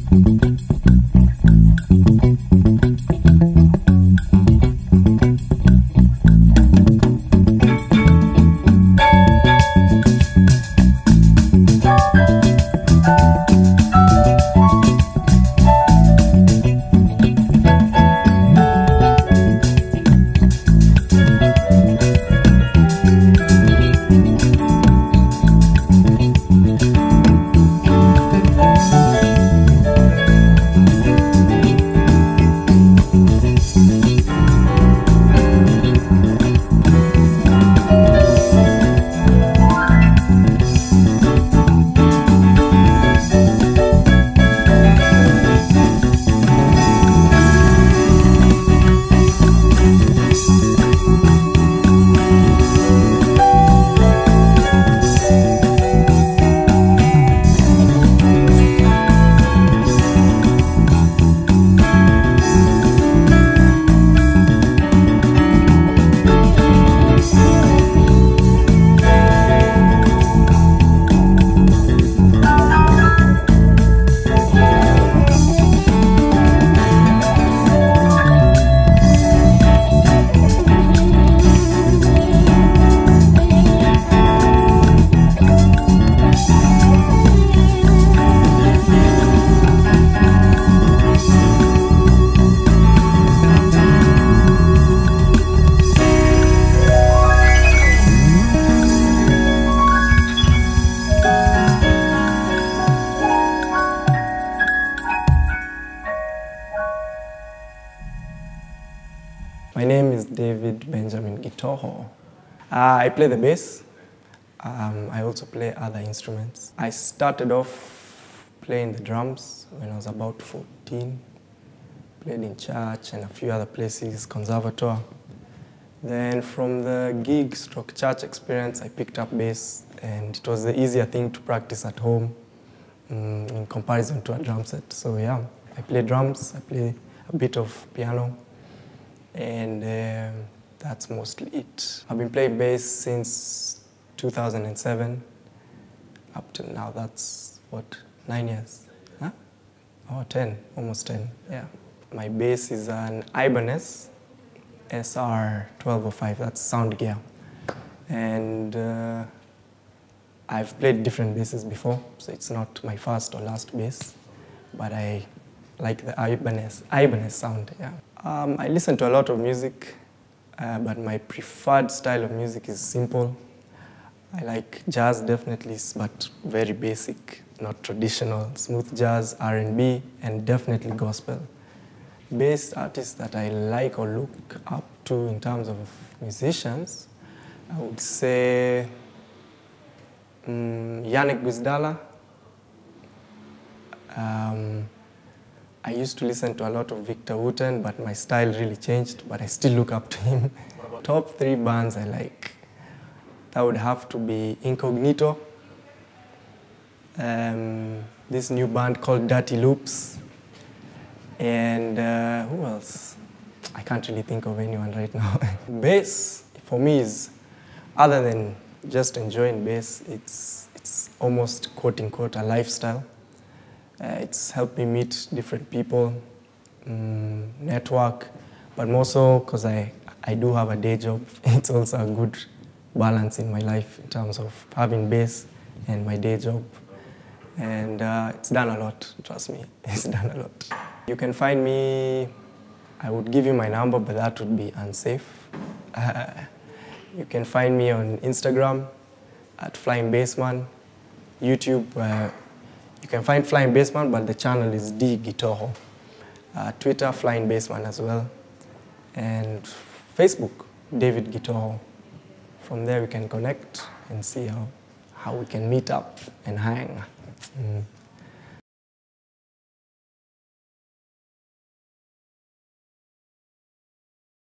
My name is David Gitoho. I play the bass. I also play other instruments. I started off playing the drums when I was about 14. Played in church and a few other places, conservatoire. Then from the gig/church experience, I picked up bass, and it was the easier thing to practice at home in comparison to a drum set. So yeah, I play drums, I play a bit of piano, and that's mostly it. I've been playing bass since 2007. Up till now, that's what, 9 years? Huh? Oh, 10, almost 10, yeah. My bass is an Ibanez SR1205, that's sound gear. And I've played different basses before, so it's not my first or last bass, but I like the Ibanez sound, yeah. I listen to a lot of music, but my preferred style of music is simple. I like jazz, definitely, but very basic, not traditional. Smooth jazz, R&B, and definitely gospel. Bass artists that I like or look up to in terms of musicians, I would say Yannick Gwizdala. I used to listen to a lot of Victor Wooten, but my style really changed, but I still look up to him. Top 3 bands I like, that would have to be Incognito, this new band called Dirty Loops, and who else? I can't really think of anyone right now. Bass, for me, is, other than just enjoying bass, it's almost quote-unquote a lifestyle. It's helped me meet different people, network, but more so because I do have a day job. It's also a good balance in my life in terms of having bass and my day job. And it's done a lot, trust me, it's done a lot. You can find me, I would give you my number, but that would be unsafe. You can find me on Instagram at Flying Bassman, YouTube, you can find Flying Bassman, but the channel is D Gitoho. Twitter, Flying Bassman as well. And Facebook, David Gitoho. From there we can connect and see how we can meet up and hang.